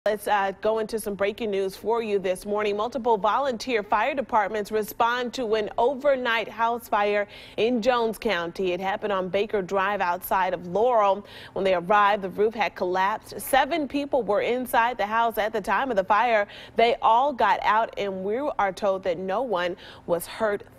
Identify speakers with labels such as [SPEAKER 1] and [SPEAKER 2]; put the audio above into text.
[SPEAKER 1] Let's go into some breaking news for you this morning. Multiple volunteer fire departments respond to an overnight house fire in Jones County. It happened on Baker Drive outside of Laurel. When they arrived, the roof had collapsed. 7 people were inside the house at the time of the fire. They all got out, and we are told that no one was hurt.